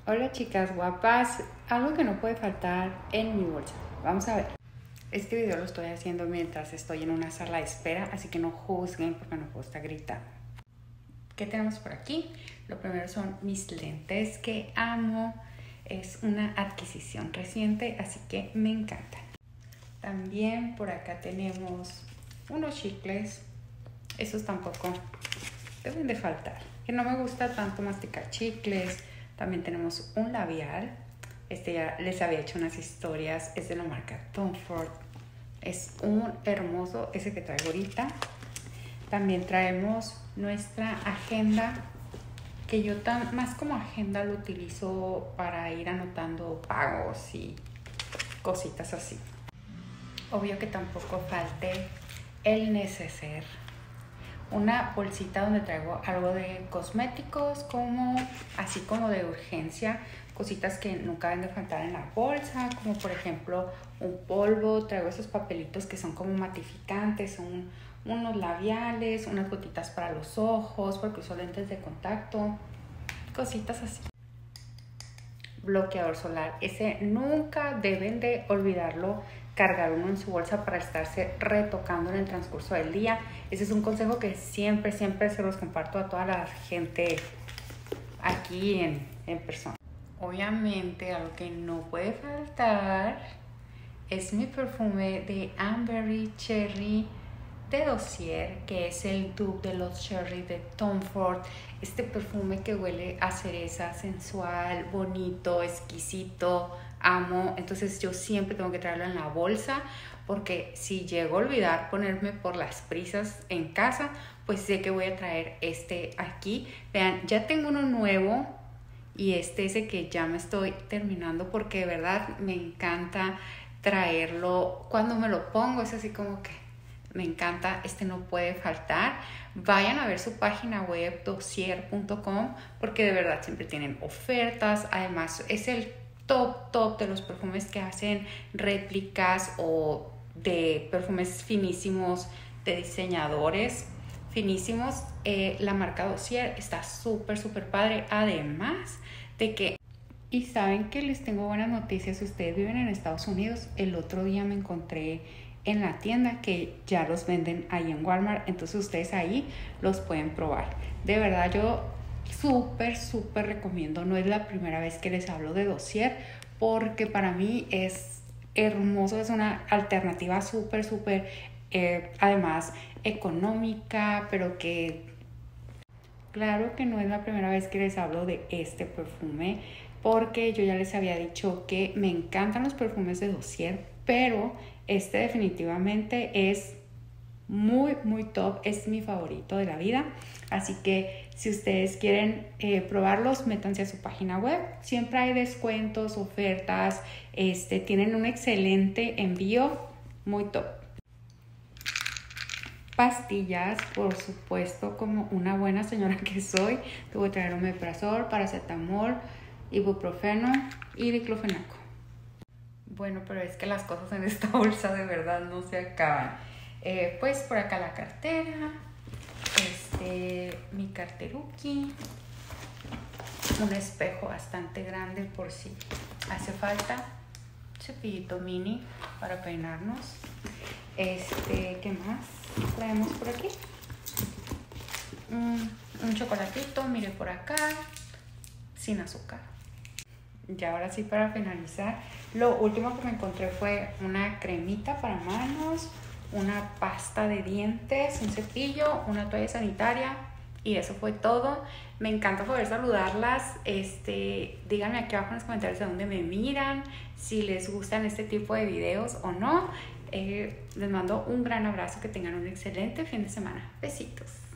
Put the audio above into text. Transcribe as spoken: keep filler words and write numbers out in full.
Hola chicas guapas, algo que no puede faltar en mi bolsa. Vamos a ver. Este video lo estoy haciendo mientras estoy en una sala de espera, así que no juzguen porque no puedo estar gritando. ¿Qué tenemos por aquí? Lo primero son mis lentes que amo. Es una adquisición reciente, así que me encantan. También por acá tenemos unos chicles. Esos tampoco deben de faltar. Que no me gusta tanto masticar chicles. También tenemos un labial. Este ya les había hecho unas historias. Es de la marca Tom Ford. Es un hermoso ese que traigo ahorita. También traemos nuestra agenda, que yo tan, más como agenda lo utilizo para ir anotando pagos y cositas así. Obvio que tampoco falte el neceser. Una bolsita donde traigo algo de cosméticos, como así como de urgencia, cositas que nunca deben de faltar en la bolsa, como por ejemplo un polvo. Traigo esos papelitos que son como matificantes, son unos labiales, unas gotitas para los ojos, porque uso lentes de contacto, cositas así. Bloqueador solar, ese nunca deben de olvidarlo, cargar uno en su bolsa para estarse retocando en el transcurso del día. Ese es un consejo que siempre, siempre se los comparto a toda la gente aquí en, en persona. Obviamente, algo que no puede faltar es mi perfume de Amberry Cherry de Dossier, que es el dupe de los Cherry de Tom Ford. Este perfume que huele a cereza, sensual, bonito, exquisito, amo. Entonces yo siempre tengo que traerlo en la bolsa, porque si llego a olvidar ponerme por las prisas en casa, pues sé que voy a traer este aquí. Vean, ya tengo uno nuevo y este es el que ya me estoy terminando, porque de verdad me encanta traerlo. Cuando me lo pongo es así como que me encanta, este no puede faltar. Vayan a ver su página web dossier punto com, porque de verdad siempre tienen ofertas. Además es el top top de los perfumes que hacen réplicas o de perfumes finísimos de diseñadores finísimos. Eh, la marca Dossier está súper súper padre, además de que, y saben que les tengo buenas noticias. Si ustedes viven en Estados Unidos, el otro día me encontré en la tienda que ya los venden ahí en Walmart, entonces ustedes ahí los pueden probar. De verdad yo súper súper recomiendo. No es la primera vez que les hablo de Dossier, porque para mí es hermoso, es una alternativa súper súper eh, además económica, pero que claro que no es la primera vez que les hablo de este perfume, porque yo ya les había dicho que me encantan los perfumes de Dossier, pero este definitivamente es muy muy top, es mi favorito de la vida. Así que si ustedes quieren eh, probarlos, métanse a su página web. Siempre hay descuentos, ofertas, este, tienen un excelente envío, muy top. Pastillas, por supuesto, como una buena señora que soy, tuve que traer omeprazol, paracetamol, ibuprofeno y diclofenaco. Bueno, pero es que las cosas en esta bolsa de verdad no se acaban. Eh, pues por acá la cartera, este, mi carteruki, un espejo bastante grande por si hace falta, cepillito mini para peinarnos. Este, ¿qué más traemos por aquí? Un, un chocolatito, mire por acá, sin azúcar. Y ahora sí, para finalizar, lo último que me encontré fue una cremita para manos, una pasta de dientes, un cepillo, una toalla sanitaria, y eso fue todo. Me encanta poder saludarlas. Este, díganme aquí abajo en los comentarios de dónde me miran, si les gustan este tipo de videos o no. Eh, les mando un gran abrazo, que tengan un excelente fin de semana. Besitos.